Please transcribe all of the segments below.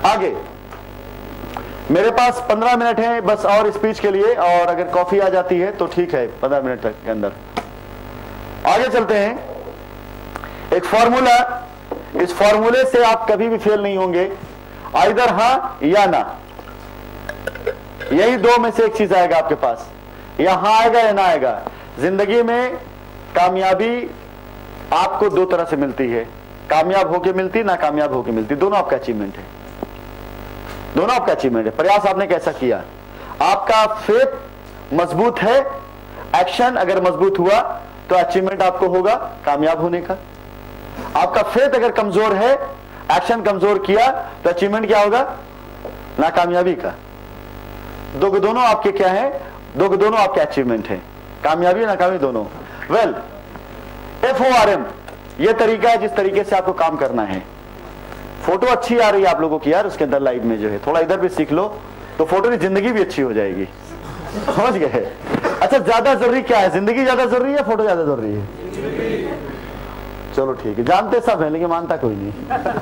आगे मेरे पास 15 मिनट है बस और स्पीच के लिए, और अगर कॉफी आ जाती है तो ठीक है 15 मिनट तक के अंदर। आगे चलते हैं। एक फॉर्मूला, इस फॉर्मूले से आप कभी भी फेल नहीं होंगे, आइदर हां या ना, यही दो में से एक चीज आएगा आपके पास, या हां आएगा या ना आएगा। जिंदगी में कामयाबी आपको दो तरह से मिलती है, कामयाब होके मिलती, ना कामयाब होके मिलती, दोनों आपका अचीवमेंट है, दोनों आपका अचीवमेंट है। प्रयास आपने कैसा किया, आपका फेथ मजबूत है, एक्शन अगर मजबूत हुआ तो अचीवमेंट आपको होगा कामयाब होने का। आपका फेथ अगर कमजोर है, एक्शन कमजोर किया तो अचीवमेंट क्या होगा, नाकामयाबी का। दोनों आपके क्या है, दोनों आपके अचीवमेंट है, कामयाबी नाकामयाबी दोनों। वेल, FORM ये तरीका है जिस तरीके से आपको काम करना है। फोटो अच्छी आ रही है आप लोगों की यार, उसके अंदर लाइव में जो है, थोड़ा इधर भी सीख लो तो फोटो की जिंदगी भी अच्छी हो जाएगी, समझ गए। अच्छा, ज्यादा जरूरी क्या है, जिंदगी ज्यादा जरूरी है, फोटो ज्यादा जरूरी है? चलो ठीक है, जानते सब है लेकिन मानता कोई नहीं।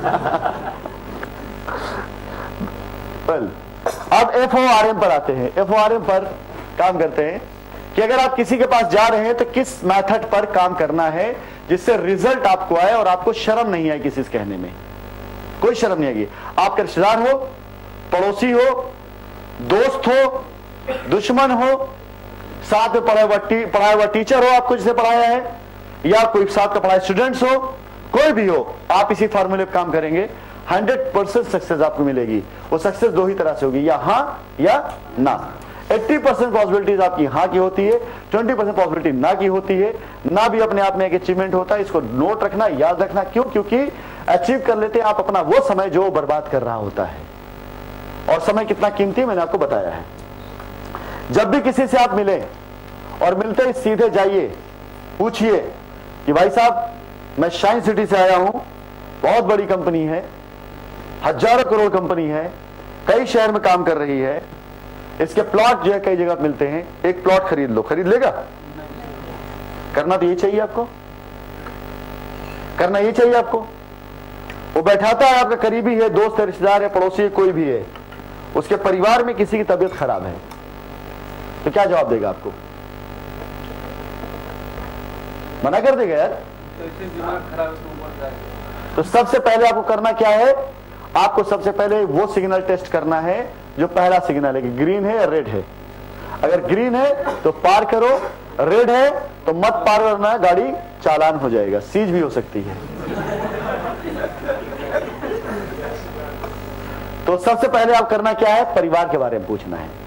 well, अब FORM पर आते हैं। FORM पर काम करते हैं कि अगर आप किसी के पास जा रहे हैं तो किस मेथड पर काम करना है जिससे रिजल्ट आपको आए और आपको शर्म नहीं आए किसी से कहने में, कोई शर्म नहीं आएगी। आपके रिश्तेदार हो, पड़ोसी हो, दोस्त हो, दुश्मन हो, साथ में पढ़ाया हुआ टीचर हो आपको जिसे पढ़ाया है, या कोई साथ का पढ़ाया स्टूडेंट्स हो, कोई भी हो, आप इसी फॉर्मूले पर काम करेंगे, 100% सक्सेस आपको मिलेगी। वो सक्सेस दो ही तरह से होगी, या हां या ना। 80% पॉसिबिलिटीज आपकी हां की होती है, 20% पॉसिबिलिटी ना की होती है। ना भी अपने आप में एक अचीवमेंट होता है, इसको नोट रखना, याद रखना। क्यों? क्योंकि अचीव कर लेते हैं आप अपना वो समय जो बर्बाद कर रहा होता है, और समय कितना कीमती है मैंने आपको बताया है। जब भी किसी से आप मिले और मिलते ही सीधे जाइए, पूछिए कि भाई साहब मैं शाइन सिटी से आया हूं, बहुत बड़ी कंपनी है, हजारों करोड़ कंपनी है, कई शहर में काम कर रही है, इसके प्लॉट जो है कई जगह मिलते हैं, एक प्लॉट खरीद लो। खरीद लेगा? करना तो ये चाहिए आपको, करना ये चाहिए आपको। वो बैठाता है, आपका करीबी है, दोस्त है, रिश्तेदार है, पड़ोसी है, कोई भी है, उसके परिवार में किसी की तबीयत खराब है, तो क्या जवाब देगा आपको? मना कर देगा यार। तो सबसे पहले आपको करना क्या है, आपको सबसे पहले वो सिग्नल टेस्ट करना है जो पहला सिग्नल है कि ग्रीन है या रेड है। अगर ग्रीन है तो पार करो, रेड है तो मत पार करना, गाड़ी चालान हो जाएगा, सीज भी हो सकती है। तो सबसे पहले आप करना क्या है, परिवार के बारे में पूछना है।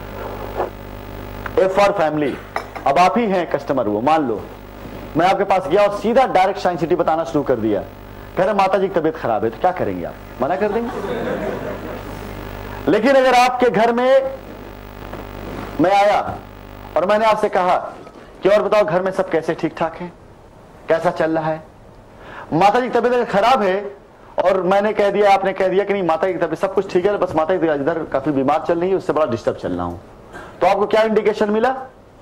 F for family. अब आप ही हैं कस्टमर, वो मान लो मैं आपके पास गया और सीधा डायरेक्ट साइंस सिटी बताना शुरू कर दिया, कह रहे माता जी की तबीयत खराब है, तो क्या करेंगे आप? मना कर देंगे। लेकिन अगर आपके घर में मैं आया और मैंने आपसे कहा कि और बताओ घर में सब कैसे ठीक ठाक है, कैसा चल रहा है, माता जी की तबीयत अगर खराब है और मैंने कह दिया, आपने कह दिया कि नहीं माता की तबीयत सब कुछ ठीक है, बस माता की इधर काफी बीमार चल रही है, उससे बड़ा डिस्टर्ब चल रहा हूं, तो आपको क्या इंडिकेशन मिला?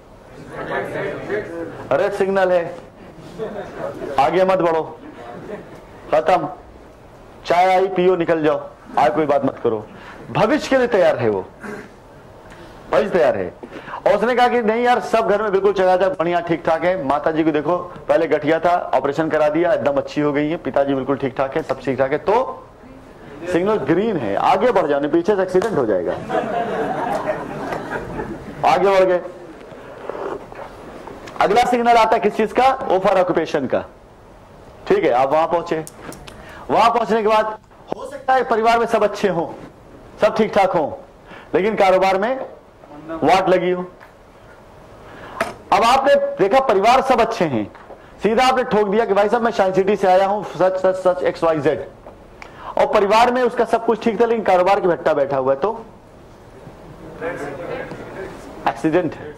रेड सिग्नल है, आगे मत बढ़ो, खत्म, चाय आई पियो निकल जाओ, आगे कोई बात मत करो। भविष्य के लिए तैयार है, वो भविष्य तैयार है। और उसने कहा कि नहीं यार सब घर में बिल्कुल चकाचक बढ़िया ठीक ठाक है, माता जी को देखो पहले गठिया था, ऑपरेशन करा दिया, एकदम अच्छी हो गई है, पिताजी बिल्कुल ठीक ठाक है, सब ठीक ठाक है, तो सिग्नल ग्रीन है, आगे बढ़ जाने, पीछे से एक्सीडेंट हो जाएगा। आगे बढ़ गए। अगला सिग्नल आता है किस चीज का? ओ फॉर ऑक्यूपेशन का। ठीक है, आप वहां पहुंचे, वहां पहुंचने के बाद हो सकता है परिवार में सब अच्छे हों, सब ठीक ठाक हों, लेकिन कारोबार में वाट लगी हो। अब आपने देखा परिवार सब अच्छे हैं, सीधा आपने ठोक दिया कि भाई साहब मैं शाइन सिटी से आया हूं, सच सच सच XYZ, और परिवार में उसका सब कुछ ठीक था लेकिन कारोबार की भट्टा बैठा हुआ है, तो एक्सीडेंट है,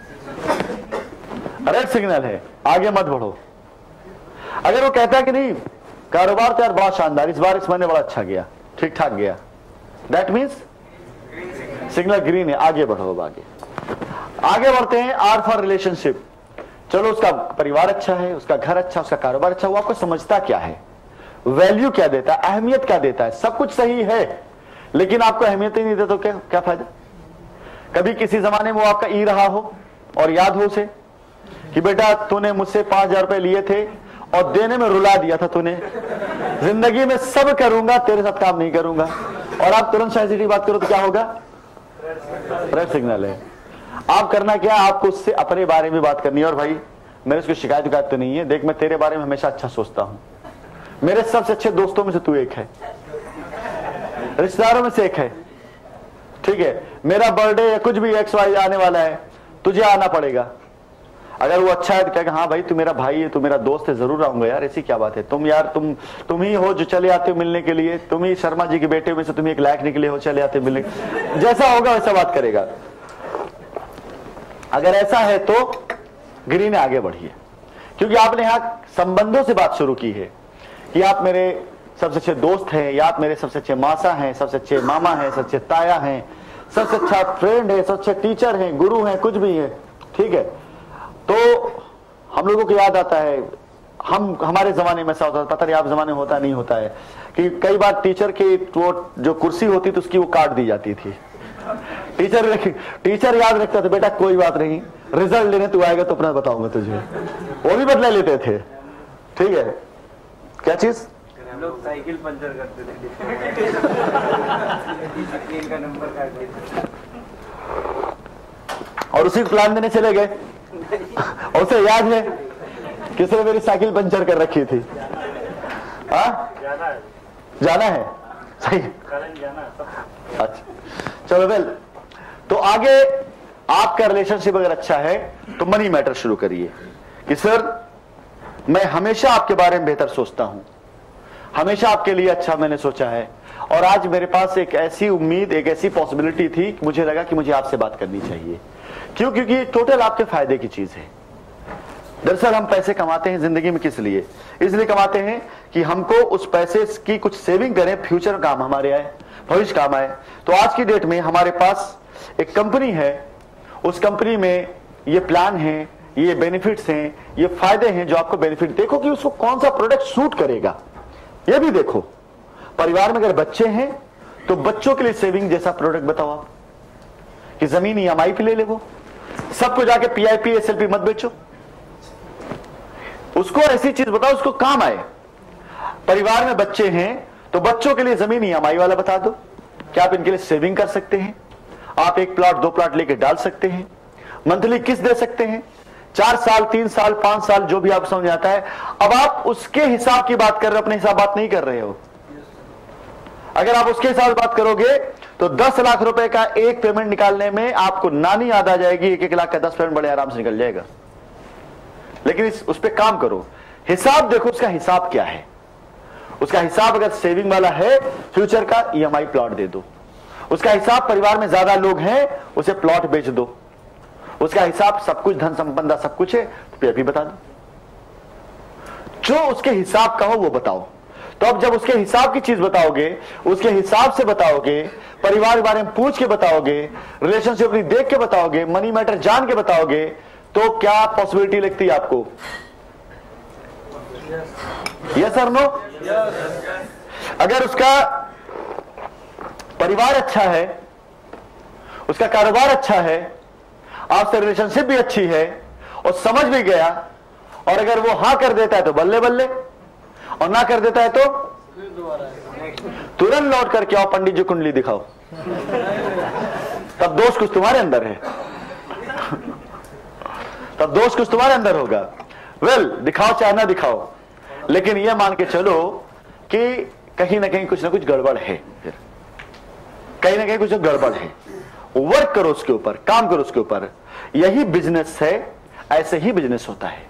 रेड सिग्नल है, आगे मत बढ़ो। अगर वो कहता है कि नहीं कारोबार तो यार बड़ा शानदार, इस बार इस महीने बड़ा अच्छा गया, ठीक ठाक गया, दैट मीन्स सिग्नल ग्रीन है, आगे बढ़ो। अब आगे बढ़ते हैं। R for relationship. चलो उसका परिवार अच्छा है, उसका घर अच्छा, उसका कारोबार अच्छा, वो आपको समझता क्या है, वैल्यू क्या देता है, अहमियत क्या देता है, सब कुछ सही है, लेकिन आपको अहमियत ही नहीं देते तो क्या क्या फायदा। कभी किसी जमाने में वो आपका ई रहा हो और याद हो उसे कि बेटा तूने मुझसे 5,000 रुपए लिए थे और देने में रुला दिया था तूने, जिंदगी में सब करूंगा तेरे साथ काम नहीं करूंगा, और आप तुरंत सेंसिटिव बात करो तो क्या होगा, रेड सिग्नल है। आप करना क्या, आपको उससे अपने बारे में बात करनी है। और भाई मेरे उसकी शिकायत तो नहीं है, देख मैं तेरे बारे में हमेशा अच्छा सोचता हूं, मेरे सबसे अच्छे दोस्तों में से तू एक है, रिश्तेदारों में से एक है, ठीक है। मेरा बर्थडे या कुछ भी XY आने वाला है, तुझे आना पड़ेगा। अगर वो अच्छा है तो कहेगा हाँ भाई तू मेरा भाई है, तू मेरा दोस्त है, जरूर आऊंगा यार, ऐसी क्या बात है। तुम यार तुम ही हो जो चले आते हो मिलने के लिए, तुम ही शर्मा जी के बेटे में से तुम एक लायक निकले हो, चले आते मिलने, जैसा होगा वैसा बात करेगा। अगर ऐसा है तो ग्रीन आगे बढ़िए, क्योंकि आपने यहां संबंधों से बात शुरू की है कि आप मेरे सबसे अच्छे दोस्त हैं, या आप मेरे सबसे अच्छे मासा हैं, सबसे अच्छे मामा हैं, सबसे अच्छे ताया हैं, सबसे अच्छा फ्रेंड है, सबसे अच्छे टीचर हैं, गुरु हैं, कुछ भी है, ठीक है। तो हम लोगों को याद आता है, हमारे जमाने में ऐसा होता था, पता नहीं आप जमाने में होता नहीं होता है, कि कई बार टीचर की वो जो कुर्सी होती थी उसकी वो काट दी जाती थी। टीचर याद रखता था, बेटा कोई बात नहीं, रिजल्ट लेने तू आएगा तो अपना बताऊंगा तुझे, वो भी बदला लेते थे, ठीक है। क्या चीज, हम लोग साइकिल पंचर करते थे साइकिल का नंबर काट देते और उसी प्लान देने चले गए। और उसे याद है किसने मेरी साइकिल पंचर कर रखी थी। जाना है सही, अच्छा चलो वेल। तो आगे आपका रिलेशनशिप अगर अच्छा है तो मनी मैटर शुरू करिए कि सर मैं हमेशा आपके बारे में बेहतर सोचता हूं, हमेशा आपके लिए अच्छा मैंने सोचा है, और आज मेरे पास एक ऐसी उम्मीद, एक ऐसी पॉसिबिलिटी थी कि मुझे लगा कि मुझे आपसे बात करनी चाहिए। क्यों? क्योंकि टोटल आपके फायदे की चीज है। दरअसल हम पैसे कमाते हैं जिंदगी में किस लिए? इसलिए कमाते हैं कि हमको उस पैसे की कुछ सेविंग करें, फ्यूचर काम हमारे आए, भविष्य काम आए। तो आज की डेट में हमारे पास एक कंपनी है, उस कंपनी में ये प्लान है, ये बेनिफिट्स हैं, ये फायदे हैं जो आपको बेनिफिट। देखो कि उसको कौन सा प्रोडक्ट सूट करेगा, ये भी देखो। परिवार में अगर बच्चे हैं तो बच्चों के लिए सेविंग जैसा प्रोडक्ट बताओ आप, कि जमीन EMI पे ले ले, वो सबको जाके PIP SLP मत बेचो, उसको ऐसी चीज बताओ उसको काम आए। परिवार में बच्चे हैं तो बच्चों के लिए जमीन EMI वाला बता दो कि आप इनके लिए सेविंग कर सकते हैं, आप 1 प्लॉट 2 प्लॉट लेके डाल सकते हैं, मंथली किस्त दे सकते हैं, 4 साल 3 साल 5 साल जो भी आपको समझ आता है। अब आप उसके हिसाब की बात कर रहे हो, अपने हिसाब बात नहीं कर रहे हो। अगर आप उसके हिसाब से बात करोगे तो 10 लाख रुपए का एक पेमेंट निकालने में आपको नानी याद आ जाएगी, 1-1 लाख का 10 पेमेंट बड़े आराम से निकल जाएगा। लेकिन उस पर काम करो, हिसाब देखो उसका हिसाब क्या है। उसका हिसाब अगर सेविंग वाला है, फ्यूचर का EMI प्लॉट दे दो। उसका हिसाब परिवार में ज्यादा लोग हैं, उसे प्लॉट बेच दो। उसका हिसाब सब कुछ धन संपदा सब कुछ है तो PIP बता दो। जो उसके हिसाब का हो वो बताओ। तो अब जब उसके हिसाब की चीज बताओगे, उसके हिसाब से बताओगे, परिवार के बारे में पूछ के बताओगे, रिलेशनशिप अपनी देख के बताओगे, मनी मैटर जान के बताओगे, तो क्या पॉसिबिलिटी लगती है आपको? यस और नो? अगर उसका परिवार अच्छा है, उसका कारोबार अच्छा है, आपसे रिलेशनशिप भी अच्छी है और समझ भी गया, और अगर वो हां कर देता है तो बल्ले बल्ले, और ना कर देता है तो तुरंत लौट करके आओ, पंडित जी कुंडली दिखाओ, तब दोष कुछ तुम्हारे अंदर है, तब दोष कुछ तुम्हारे अंदर होगा। वेल, दिखाओ चाहे ना दिखाओ, लेकिन यह मान के चलो कि कहीं ना कहीं कुछ ना कुछ गड़बड़ है, फिर कहीं ना कहीं कुछ गड़बड़ है। वर्क करो उसके ऊपर, काम करो उसके ऊपर। यही बिजनेस है, ऐसे ही बिजनेस होता है।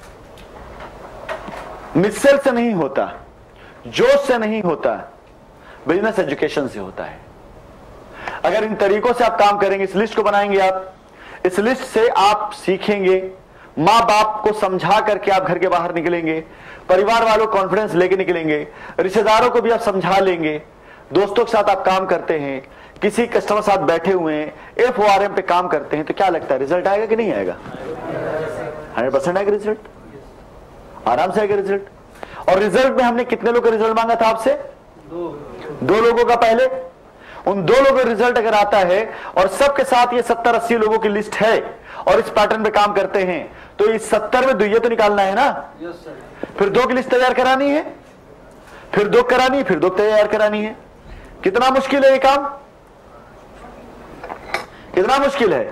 मिससेल से नहीं होता, जोश से नहीं होता, बिजनेस एजुकेशन से होता है। अगर इन तरीकों से आप काम करेंगे, इस लिस्ट को बनाएंगे आप, इस लिस्ट से आप सीखेंगे, मां बाप को समझा करके आप घर के बाहर निकलेंगे, परिवार वालों को कॉन्फिडेंस लेके निकलेंगे, रिश्तेदारों को भी आप समझा लेंगे, दोस्तों के साथ आप काम करते हैं, किसी कस्टमर साथ बैठे हुए हैं, FORM पे काम करते हैं, तो क्या लगता है रिजल्ट आएगा कि नहीं आएगा? 100% आएगा रिजल्ट, आराम से आएगा रिजल्ट। और रिजल्ट में हमने कितने लोगों का रिजल्ट मांगा था आपसे? 2 लोगों का पहले। उन 2 लोगों का रिजल्ट अगर आता है और सबके साथ ये 70-80 लोगों की लिस्ट है और इस पैटर्न पे काम करते हैं, तो इस 70 में 2 ये तो निकालना है ना। फिर 2 की लिस्ट तैयार करानी है, फिर 2 करानी है, फिर 2 तैयार करानी है। कितना मुश्किल है ये काम, कितना मुश्किल है।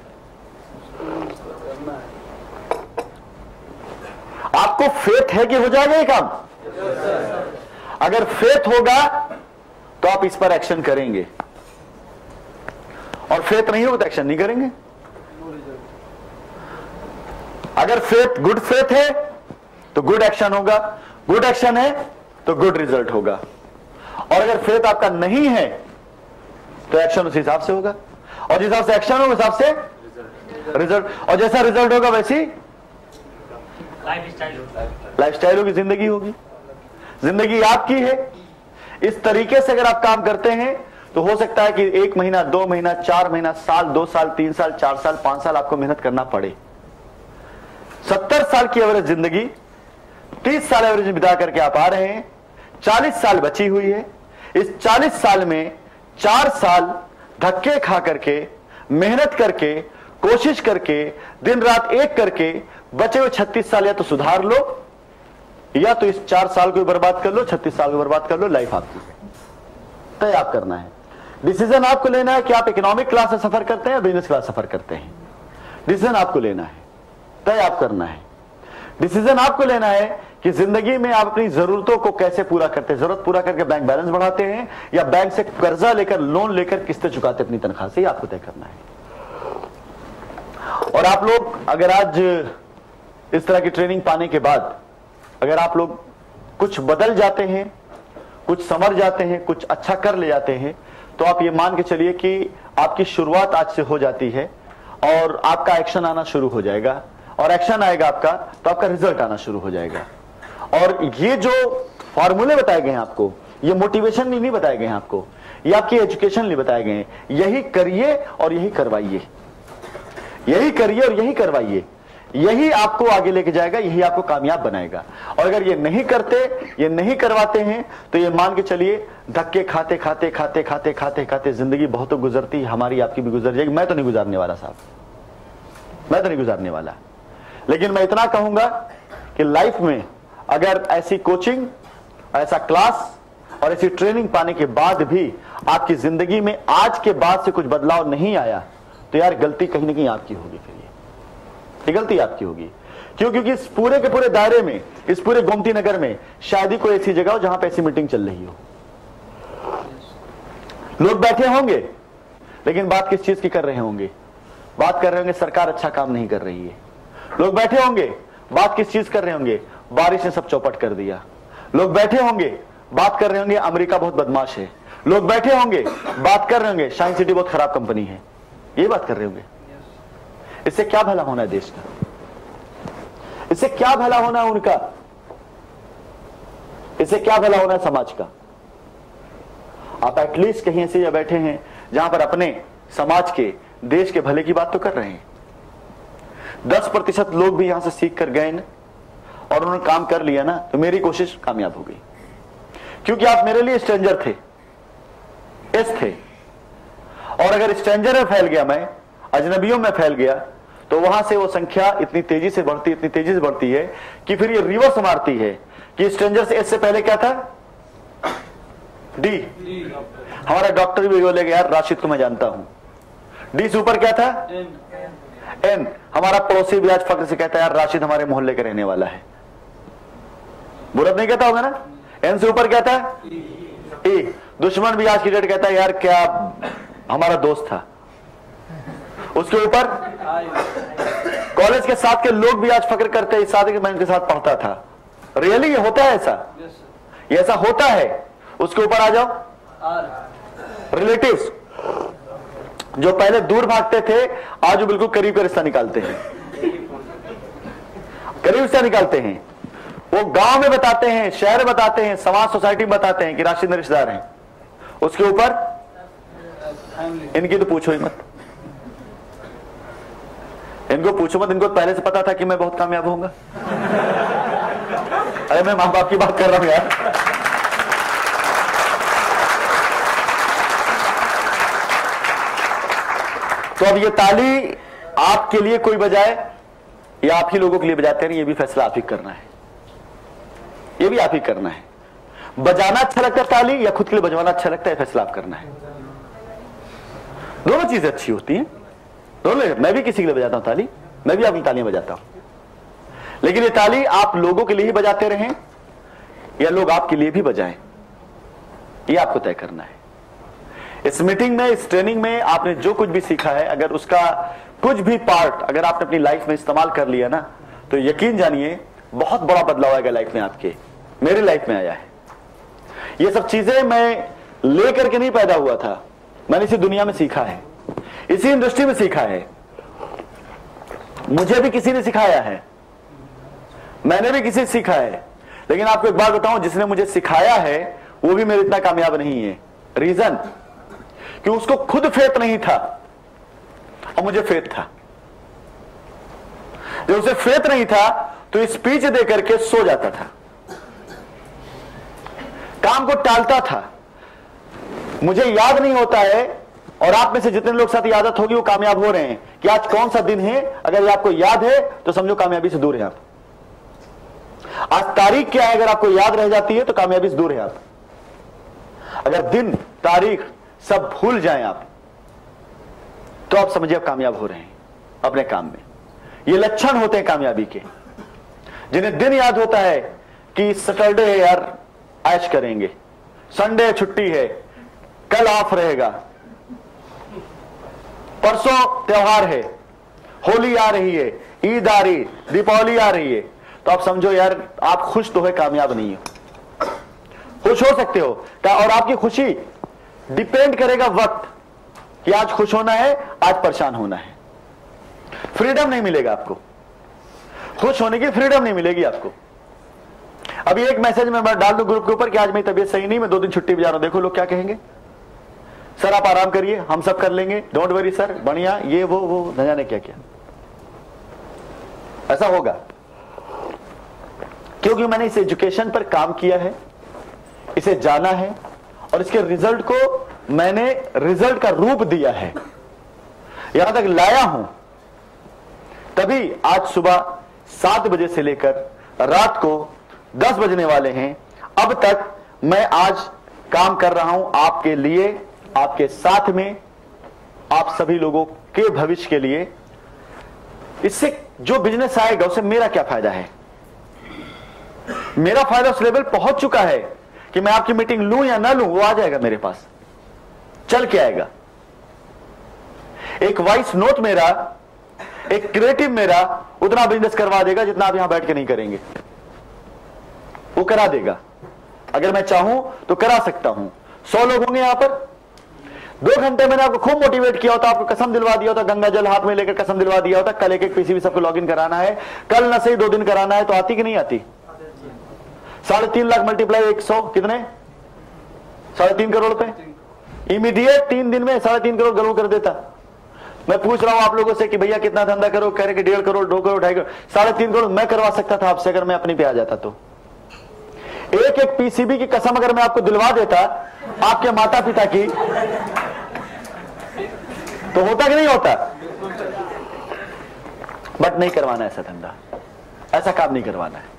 आपको फेथ है कि हो जाएगा ये काम? अगर फेथ होगा तो आप इस पर एक्शन करेंगे, और फेथ नहीं होगा तो एक्शन नहीं करेंगे। अगर फेथ, गुड फेथ है तो गुड एक्शन होगा, गुड एक्शन है तो गुड रिजल्ट होगा, और अगर फेथ आपका नहीं है तो एक्शन उस हिसाब से होगा, और जिस हिसाब से एक्शन होगा उस हिसाब से रिजल्ट, और जैसा रिजल्ट होगा वैसी लाइफस्टाइल होगी, जिंदगी होगी। जिंदगी आपकी है। इस तरीके से अगर आप काम करते हैं तो हो सकता है कि 1 महीना, 2 महीना, 4 महीना, साल, 2 साल, 3 साल, 4 साल, 5 साल आपको मेहनत करना पड़े। 70 साल की एवरेज जिंदगी 30 साल एवरेज बिता करके आप आ रहे हैं, 40 साल बची हुई है। इस 40 साल में 4 साल धक्के खा करके, मेहनत करके, कोशिश करके, दिन रात एक करके बचे हुए 36 साल या तो सुधार लो, या तो इस 4 साल को बर्बाद कर लो, 36 साल को बर्बाद कर लो। लाइफ आपकी है, तय आप करना है। डिसीजन आपको लेना है कि आप इकोनॉमिक क्लास से सफर करते हैं या बिजनेस क्लास सफर करते हैं। डिसीजन आपको लेना है, तय आप करना है। डिसीजन आपको लेना है कि जिंदगी में आप अपनी जरूरतों को कैसे पूरा करते हैं। जरूरत पूरा करके बैंक बैलेंस बढ़ाते हैं या बैंक से कर्जा लेकर, लोन लेकर किस्तें चुकाते अपनी तनख्वाह से, आपको तय करना है। और आप लोग अगर आज इस तरह की ट्रेनिंग पाने के बाद अगर आप लोग कुछ बदल जाते हैं, कुछ समझ जाते हैं, कुछ अच्छा कर ले जाते हैं, तो आप ये मान के चलिए कि आपकी शुरुआत आज से हो जाती है और आपका एक्शन आना शुरू हो जाएगा, और एक्शन आएगा आपका तो आपका रिजल्ट आना शुरू हो जाएगा। और ये जो फॉर्मूले बताए गए हैं आपको, ये मोटिवेशन नहीं बताए गए हैं आपको, ये आपकी एजुकेशन नहीं बताए गए हैं। यही करिए और यही करवाइए, यही करिए और यही करवाइए, यही आपको आगे लेके जाएगा, यही आपको कामयाब बनाएगा। और अगर ये नहीं करते, ये नहीं करवाते हैं, तो ये मान के चलिए धक्के खाते खाते खाते खाते खाते खाते जिंदगी बहुत गुजरती, हमारी आपकी भी गुजर जाएगी। मैं तो नहीं गुजारने वाला साहब, मैं तो नहीं गुजारने वाला। लेकिन मैं इतना कहूंगा कि लाइफ में अगर ऐसी कोचिंग, ऐसा क्लास और ऐसी ट्रेनिंग पाने के बाद भी आपकी जिंदगी में आज के बाद से कुछ बदलाव नहीं आया, तो यार गलती कहीं ना कहीं आपकी होगी। फिर ये गलती आपकी होगी। क्यों? क्योंकि इस पूरे के पूरे दायरे में, इस पूरे गोमती नगर में शायद ही कोई ऐसी जगह हो जहां पे ऐसी मीटिंग चल रही हो। लोग बैठे होंगे लेकिन बात किस चीज की कर रहे होंगे? बात कर रहे होंगे सरकार अच्छा काम नहीं कर रही है। लोग बैठे होंगे, बात किस चीज कर रहे होंगे? बारिश ने सब चौपट कर दिया। लोग बैठे होंगे, बात कर रहे होंगे अमेरिका बहुत बदमाश है। लोग बैठे होंगे, बात कर रहे होंगे शाइन सिटी बहुत खराब कंपनी है। ये बात कर रहे होंगे। इससे क्या भला होना है देश का? इससे क्या भला होना है उनका? इससे क्या भला होना है समाज का? आप एटलीस्ट कहीं ऐसे बैठे हैं जहां पर अपने समाज के, देश के भले की बात तो कर रहे हैं। 10% लोग भी यहां से सीख कर गए ना, और उन्होंने काम कर लिया ना, तो मेरी कोशिश कामयाब हो गई। क्योंकि आप मेरे लिए स्ट्रेंजर थे, एस थे, और अगर स्ट्रेंजर में फैल गया, मैं अजनबियों में फैल गया, तो वहां से वो संख्या इतनी तेजी से बढ़ती, इतनी तेजी से बढ़ती है कि फिर ये रिवर्स मारती है कि स्ट्रेंजर से एस से पहले क्या था? डी। हमारा डॉक्टर भी बोलेगा यार राशिद को मैं जानता हूं। डी से ऊपर क्या था? एन। हमारा पड़ोसी भी आज फक्र से कहता है यार राशिद हमारे मोहल्ले का रहने वाला है। बुरा नहीं कहता होगा ना? एन से ऊपर क्या था? ई। दुश्मन भी आज की डेट कहता है यार क्या हमारा दोस्त था। उसके ऊपर कॉलेज के साथ के लोग भी आज फक्र करते हैं, इस साथ मैं उनके साथ पढ़ता था। रियली ये होता है ऐसा? ये ऐसा होता है। उसके ऊपर आ जाओ, रिलेटिव्स जो पहले दूर भागते थे आज वो बिल्कुल करीब का रिश्ता निकालते हैं, करीब रिश्ता निकालते हैं। वो गांव में बताते हैं, शहर बताते हैं, समाज सोसाइटी में बताते हैं कि राशिद में रिश्तेदार हैं। उसके ऊपर इनकी तो पूछो ही मत, इनको पूछो मत। इनको पहले से पता था कि मैं बहुत कामयाब होऊंगा। अरे मैं मां बाप की बात कर रहा हूं यार। तो अब ये ताली आपके लिए कोई बजाए या आप ही लोगों के लिए बजाते हैं, ये भी फैसला आप ही करना है, ये भी आप ही करना है। बजाना अच्छा लगता है ताली या खुद के लिए बजवाना अच्छा लगता है, फैसला आप करना है। दोनों चीजें अच्छी होती हैं, दोनों। मैं भी किसी के लिए बजाता हूं ताली, मैं भी अपनी तालियां बजाता हूं, लेकिन ये ताली आप लोगों के लिए ही बजाते रहें या लोग आपके लिए भी बजाएं, ये आपको तय करना है। इस मीटिंग में, इस ट्रेनिंग में आपने जो कुछ भी सीखा है, अगर उसका कुछ भी पार्ट अगर आपने अपनी लाइफ में इस्तेमाल कर लिया ना, तो यकीन जानिए बहुत बड़ा बदलाव आएगा लाइफ में आपके। मेरे लाइफ में आया है। ये सब चीजें मैं लेकर के नहीं पैदा हुआ था, मैंने इसी दुनिया में सीखा है, इसी इंडस्ट्री में सीखा है। मुझे भी किसी ने सिखाया है, मैंने भी किसी से सीखा है। लेकिन आपको एक बात बताऊं, जिसने मुझे सिखाया है वो भी मेरे इतना कामयाब नहीं है। रीजन कि उसको खुद फेथ नहीं था और मुझे फेथ था। जब उसे फेथ नहीं था तो स्पीच दे करके सो जाता था, काम को टालता था। मुझे याद नहीं होता है, और आप में से जितने लोग साथ आदत होगी वो कामयाब हो रहे हैं कि आज कौन सा दिन है। अगर ये आपको याद है तो समझो कामयाबी से दूर है आप। आज तारीख क्या है, अगर आपको याद रह जाती है तो कामयाबी से दूर है आप। अगर दिन तारीख सब भूल जाएं आप, तो आप समझिए आप कामयाब हो रहे हैं अपने काम में। ये लक्षण होते हैं कामयाबी के। जिन्हें दिन याद होता है कि सैटरडे है यार, ऐश करेंगे, संडे छुट्टी है, कल ऑफ रहेगा, परसों त्योहार है, होली आ रही है, ईद आ रही, दीपावली आ रही है, तो आप समझो यार आप खुश तो है, कामयाब नहीं हो। खुश हो सकते हो और आपकी खुशी डिपेंड करेगा वक्त कि आज खुश होना है, आज परेशान होना है। फ्रीडम नहीं मिलेगा आपको, खुश होने की फ्रीडम नहीं मिलेगी आपको। अभी एक मैसेज में मैं डाल दूं ग्रुप के ऊपर कि आज मेरी तबीयत सही नहीं, मैं 2 दिन छुट्टी पे जा रहा हूं, देखो लोग क्या कहेंगे। सर आप आराम करिए, हम सब कर लेंगे, डोंट वरी सर, बढ़िया, ये वो न जाने क्या क्या। ऐसा होगा क्योंकि मैंने इस एजुकेशन पर काम किया है, इसे जाना है और इसके रिजल्ट को मैंने रिजल्ट का रूप दिया है, यहां तक लाया हूं। तभी आज सुबह 7 बजे से लेकर रात को 10 बजने वाले हैं, अब तक मैं आज काम कर रहा हूं आपके लिए, आपके साथ में, आप सभी लोगों के भविष्य के लिए। इससे जो बिजनेस आएगा उसे मेरा क्या फायदा है? मेरा फायदा उस लेवल पहुंच चुका है कि मैं आपकी मीटिंग लूं या ना लूं, वो आ जाएगा मेरे पास, चल के आएगा। एक वॉइस नोट मेरा, एक क्रिएटिव मेरा उतना बिजनेस करवा देगा जितना आप यहां बैठ के नहीं करेंगे, वो करा देगा। अगर मैं चाहूं तो करा सकता हूं। 100 लोग होंगे यहां पर, 2 घंटे मैंने आपको खूब मोटिवेट किया होता, आपको कसम दिलवा दिया होता, गंगा जल हाथ में लेकर कसम दिलवा दिया होता, कल एक पीसीबी सबको लॉगिन कराना है, कल न सही 2 दिन कराना है, तो आती कि नहीं आती? 3.5 लाख मल्टीप्लाई 100 कितने? 3.5 करोड़ पे इमीडिएट 3 दिन में 3.5 करोड़ गलू कर देता। मैं पूछ रहा हूं आप लोगों से कि भैया कितना धंधा करो, कह रहे कि 1.5 करोड़, 2 करोड़, 2.5 करोड़, 3.5 करोड़ मैं करवा सकता था आपसे अगर मैं अपनी पे आ जाता। तो एक पीसीबी की कसम अगर मैं आपको दिलवा देता आपके माता पिता की, तो होता कि नहीं होता? बट नहीं करवाना ऐसा धंधा, ऐसा काम नहीं करवाना है।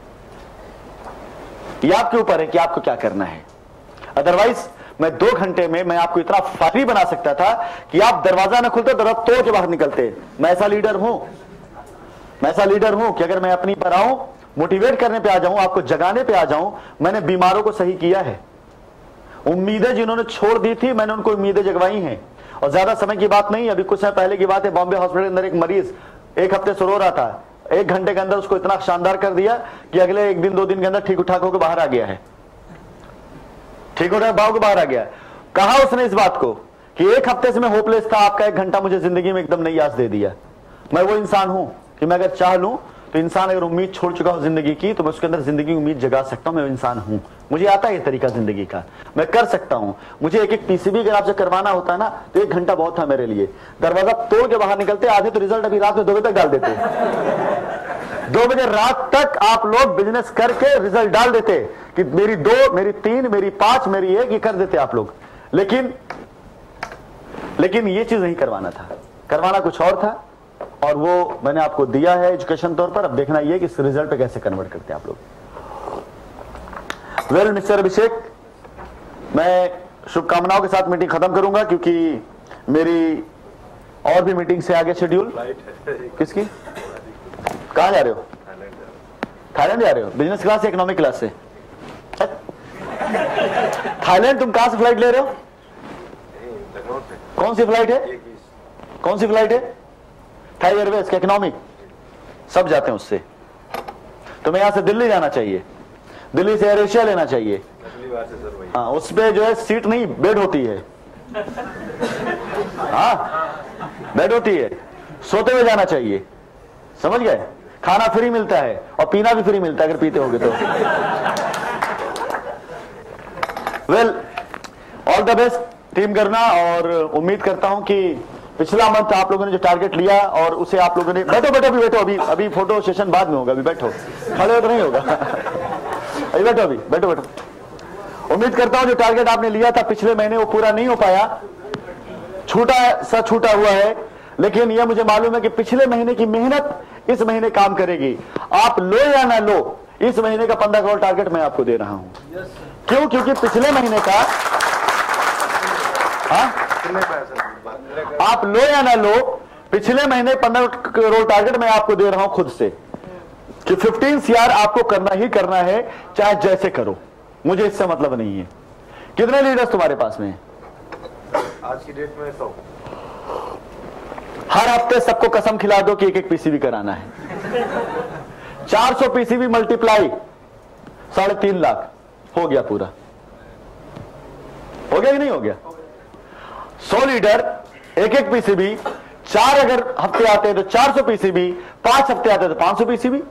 यह आपके ऊपर है कि आपको क्या करना है। अदरवाइज मैं 2 घंटे में मैं आपको इतना फायरी बना सकता था कि आप दरवाजा न खुलते, दरवाजा तोड़ के बाहर निकलते। मैं ऐसा लीडर हूं, मैं ऐसा लीडर हूं कि अगर मैं अपनी पर आऊं, मोटिवेट करने पे आ जाऊं, आपको जगाने पे आ जाऊं। मैंने बीमारों को सही किया है, उम्मीदें जिन्होंने छोड़ दी थी मैंने उनको उम्मीदें जगवाई हैं। और ज्यादा समय की बात नहीं, अभी कुछ समय पहले की बात है, बॉम्बे हॉस्पिटल के अंदर एक मरीज 1 हफ्ते से रो रहा था, 1 घंटे के अंदर उसको इतना शानदार कर दिया कि अगले 1 दिन 2 दिन के अंदर ठीक उठाक होकर बाहर आ गया है, ठीक उठाक भाव के बाहर आ गया। कहा उसने इस बात को कि 1 हफ्ते से मैं होपलेस था, आपका 1 घंटा मुझे जिंदगी में एकदम नई आस दे दिया। मैं वो इंसान हूं कि मैं अगर चाह लूं तो इंसान अगर उम्मीद छोड़ चुका हो जिंदगी की, तो मैं उसके अंदर जिंदगी की उम्मीद जगा सकता हूं। मैं इंसान हूं, मुझे आता है ये तरीका जिंदगी का, मैं कर सकता हूं। मुझे एक पीसीबी अगर आपसे करवाना होता है ना, तो 1 घंटा बहुत था मेरे लिए। दरवाजा तोड़ के बाहर निकलते, आधे तो रिजल्ट अभी रात में 2 बजे तक डाल देते। 2 बजे रात तक आप लोग बिजनेस करके रिजल्ट डाल देते कि मेरी 2, मेरी 3, मेरी 5, मेरी 1, ये कर देते आप लोग। लेकिन ये चीज नहीं करवाना था। करवाना कुछ और था और वो मैंने आपको दिया है एजुकेशन तौर पर। अब देखना ये कि इस रिजल्ट पे कैसे कन्वर्ट करते हैं आप लोग। वेल मिस्टर अभिषेक, मैं शुभकामनाओं के साथ मीटिंग खत्म करूंगा क्योंकि मेरी और भी मीटिंग से आगे शेड्यूल। किसकी? कहां जा रहे हो? थाईलैंड जा रहे हो? बिजनेस क्लास से इकोनॉमिक क्लास से? थाईलैंड तुम कहां से फ्लाइट ले रहे हो? कौन सी फ्लाइट है? कौन सी फ्लाइट है? थाई एयरवेज का इकोनॉमिक? सब जाते हैं उससे। तुम्हें यहां से दिल्ली जाना चाहिए, दिल्ली से एयर एशिया लेना चाहिए। हाँ, उस पे जो है सीट नहीं बेड होती है। हाँ बेड होती है, सोते हुए जाना चाहिए, समझ गए? खाना फ्री मिलता है और पीना भी फ्री मिलता है अगर पीते होगे तो। Well all the best team करना, और उम्मीद करता हूं कि पिछला मंथ आप लोगों ने जो टारगेट लिया और उसे आप लोगों ने बैठो बैठो अभी बैठो, अभी फोटो सेशन बाद में होगा, अभी बैठो, खड़े तो नहीं होगा। अभी बैठो, अभी बैठो बैठो। उम्मीद करता हूं जो टारगेट आपने लिया था पिछले महीने वो पूरा नहीं हो पाया, छूटा हुआ है, लेकिन यह मुझे मालूम है कि पिछले महीने की मेहनत इस महीने काम करेगी। आप लो या ना लो, इस महीने का 15 करोड़ टारगेट मैं आपको दे रहा हूं। क्यों? क्योंकि पिछले महीने का आप लो या ना लो, पिछले महीने 15 करोड़ टारगेट मैं आपको दे रहा हूं खुद से कि 15 CR आपको करना ही करना है, चाहे जैसे करो, मुझे इससे मतलब नहीं है। कितने लीडर्स तुम्हारे पास में है? आज की डेट में 100। हर हफ्ते सबको कसम खिला दो कि एक एक पीसीबी कराना है। 400 पीसीबी मल्टीप्लाई 3.5 लाख हो गया पूरा। हो गया कि नहीं हो गया? 100 लीडर, एक एक पीसीबी, 4 अगर हफ्ते आते हैं तो 400 पीसीबी, 5 हफ्ते आते हैं तो 500 पीसीबी,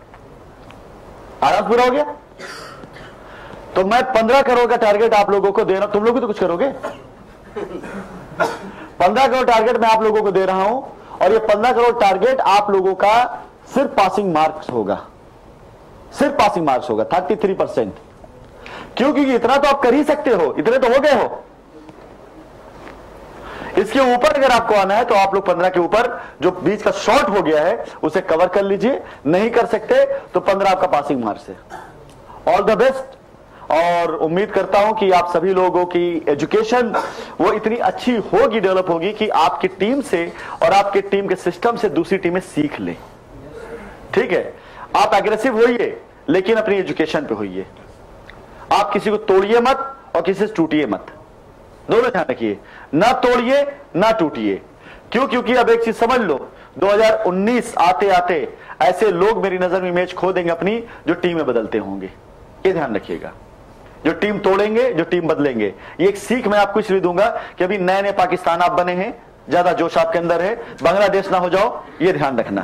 आराम पूरा हो गया। तो मैं 15 करोड़ का टारगेट आप लोगों को दे रहा हूं, तुम लोग भी तो कुछ करोगे। 15 करोड़ टारगेट मैं आप लोगों को दे रहा हूं, और ये 15 करोड़ टारगेट आप लोगों का सिर्फ पासिंग मार्क्स होगा, सिर्फ पासिंग मार्क्स होगा 33%। क्योंकि इतना तो आप कर ही सकते हो, इतने तो हो गए हो। इसके ऊपर अगर आपको आना है तो आप लोग 15 के ऊपर जो बीच का शॉर्ट हो गया है उसे कवर कर लीजिए। नहीं कर सकते तो 15 आपका पासिंग मार्क्स है। ऑल द बेस्ट, और उम्मीद करता हूं कि आप सभी लोगों की एजुकेशन वो इतनी अच्छी होगी, डेवलप होगी कि आपकी टीम से और आपके टीम के सिस्टम से दूसरी टीमें सीख लें। ठीक है, आप एग्रेसिव होइए लेकिन अपनी एजुकेशन पे होइए। आप किसी को तोड़िए मत और किसी से टूटिए मत, दोनों ध्यान रखिए, ना तोड़िए ना टूटिए। क्यों? क्योंकि अब एक चीज समझ लो, 2019 आते आते ऐसे लोग मेरी नजर में इमेज खो देंगे अपनी जो टीमें बदलते होंगे। ये ध्यान रखिएगा, जो टीम तोड़ेंगे, जो टीम बदलेंगे। ये एक सीख मैं आपको इसलिए दूंगा कि अभी नए नए पाकिस्तान आप बने हैं, ज्यादा जोश आपके अंदर है, बांग्लादेश ना हो जाओ, ये ध्यान रखना।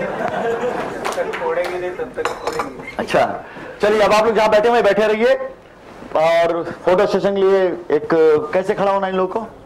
अच्छा चलिए, अब आप लोग जहां बैठे हुए बैठे रहिए, और फोटो सेशन के लिए एक कैसे खड़ा होना इन लोगों को।